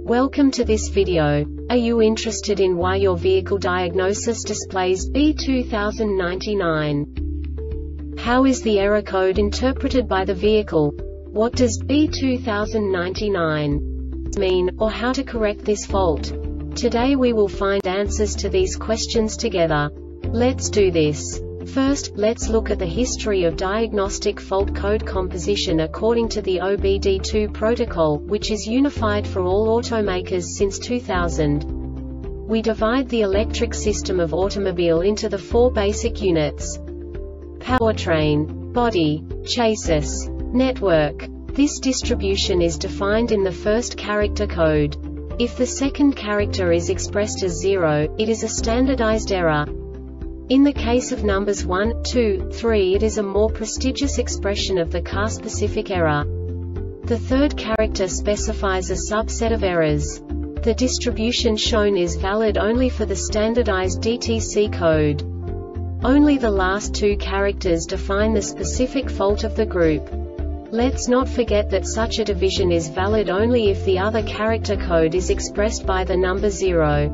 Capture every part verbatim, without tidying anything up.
Welcome to this video. Are you interested in why your vehicle diagnosis displays B two thousand ninety-nine? How is the error code interpreted by the vehicle? What does B two thousand ninety-nine mean, or how to correct this fault? Today we will find answers to these questions together. Let's do this. First, let's look at the history of diagnostic fault code composition according to the O B D two protocol, which is unified for all automakers since two thousand. We divide the electric system of automobile into the four basic units: powertrain, body, chassis, network. This distribution is defined in the first character code. If the second character is expressed as zero, it is a standardized error. In the case of numbers one, two, three, it is a more prestigious expression of the car-specific error. The third character specifies a subset of errors. The distribution shown is valid only for the standardized D T C code. Only the last two characters define the specific fault of the group. Let's not forget that such a division is valid only if the other character code is expressed by the number zero.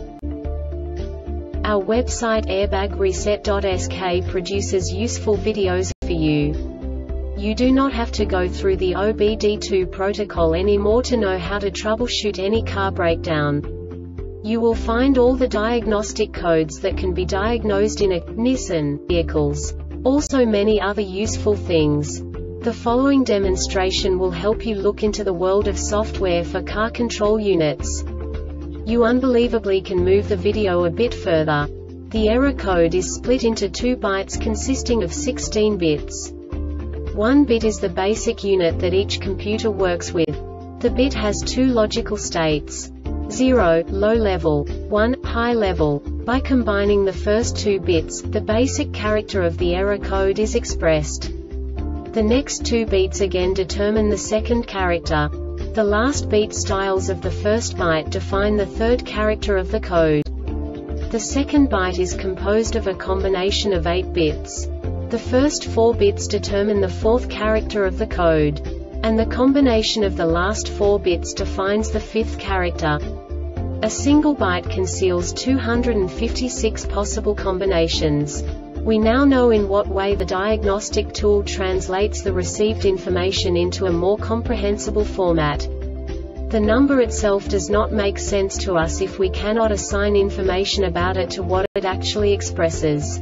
Our website airbag reset dot S K produces useful videos for you. You do not have to go through the O B D two protocol anymore to know how to troubleshoot any car breakdown. You will find all the diagnostic codes that can be diagnosed in a Nissan vehicles. Also many other useful things. The following demonstration will help you look into the world of software for car control units. You unbelievably can move the video a bit further. The error code is split into two bytes consisting of sixteen bits. One bit is the basic unit that each computer works with. The bit has two logical states: zero, low level, one, high level. By combining the first two bits, the basic character of the error code is expressed. The next two beats again determine the second character. The last beat styles of the first byte define the third character of the code. The second byte is composed of a combination of eight bits. The first four bits determine the fourth character of the code. And the combination of the last four bits defines the fifth character. A single byte conceals two hundred fifty-six possible combinations. We now know in what way the diagnostic tool translates the received information into a more comprehensible format. The number itself does not make sense to us if we cannot assign information about it to what it actually expresses.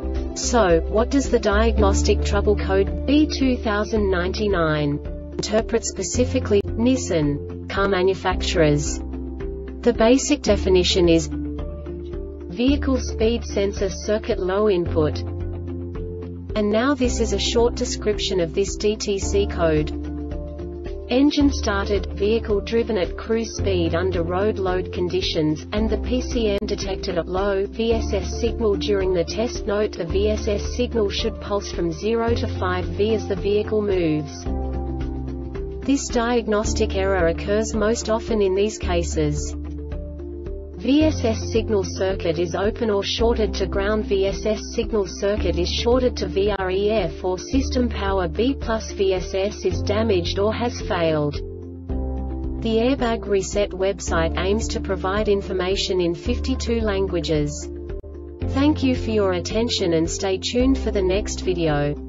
So, what does the diagnostic trouble code B two thousand ninety-nine interpret specifically, Nissan car manufacturers? The basic definition is vehicle speed sensor circuit low input. And now this is a short description of this D T C code. Engine started, vehicle driven at cruise speed under road load conditions, and the P C M detected a low V S S signal during the test. Note: the V S S signal should pulse from zero to five V as the vehicle moves. This diagnostic error occurs most often in these cases: V S S signal circuit is open or shorted to ground. V S S signal circuit is shorted to V R E F or system power B plus. V S S is damaged or has failed. The Airbag Reset website aims to provide information in fifty-two languages. Thank you for your attention and stay tuned for the next video.